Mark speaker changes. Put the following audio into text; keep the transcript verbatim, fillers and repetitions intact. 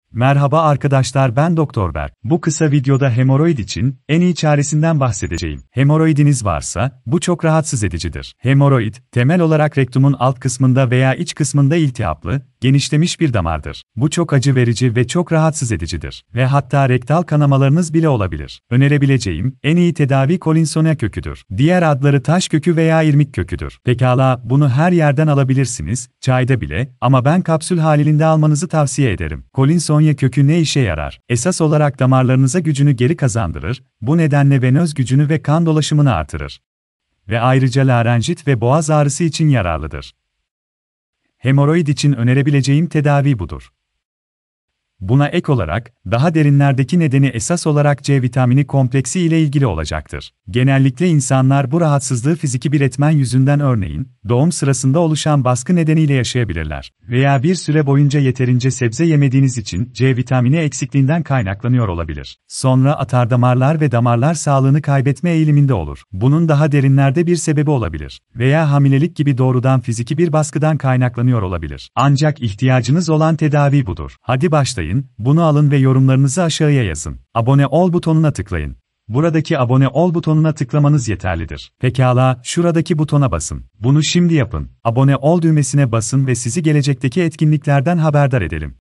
Speaker 1: Merhaba arkadaşlar, ben Doktor Berk. Bu kısa videoda hemoroid için en iyi çaresinden bahsedeceğim. Hemoroidiniz varsa bu çok rahatsız edicidir. Hemoroid, temel olarak rektumun alt kısmında veya iç kısmında iltihaplı, genişlemiş bir damardır. Bu çok acı verici ve çok rahatsız edicidir. Ve hatta rektal kanamalarınız bile olabilir. Önerebileceğim en iyi tedavi Collinsonia köküdür. Diğer adları taş kökü veya irmik köküdür. Pekala, bunu her yerden alabilirsiniz, çayda bile, ama ben kapsül halinde almanızı tavsiye ederim. Collinsonia kökü ne işe yarar? Esas olarak damarlarınıza gücünü geri kazandırır, bu nedenle venöz gücünü ve kan dolaşımını artırır. Ve ayrıca larenjit ve boğaz ağrısı için yararlıdır. Hemoroid için önerebileceğim tedavi budur. Buna ek olarak, daha derinlerdeki nedeni esas olarak C vitamini kompleksi ile ilgili olacaktır. Genellikle insanlar bu rahatsızlığı fiziki bir etmen yüzünden, örneğin, doğum sırasında oluşan baskı nedeniyle yaşayabilirler. Veya bir süre boyunca yeterince sebze yemediğiniz için C vitamini eksikliğinden kaynaklanıyor olabilir. Sonra atardamarlar ve damarlar sağlığını kaybetme eğiliminde olur. Bunun daha derinlerde bir sebebi olabilir. Veya hamilelik gibi doğrudan fiziki bir baskıdan kaynaklanıyor olabilir. Ancak ihtiyacınız olan tedavi budur. Hadi başlayın. Bunu alın ve yorumlarınızı aşağıya yazın. Abone ol butonuna tıklayın. Buradaki abone ol butonuna tıklamanız yeterlidir. Pekala, şuradaki butona basın. Bunu şimdi yapın. Abone ol düğmesine basın ve sizi gelecekteki etkinliklerden haberdar edelim.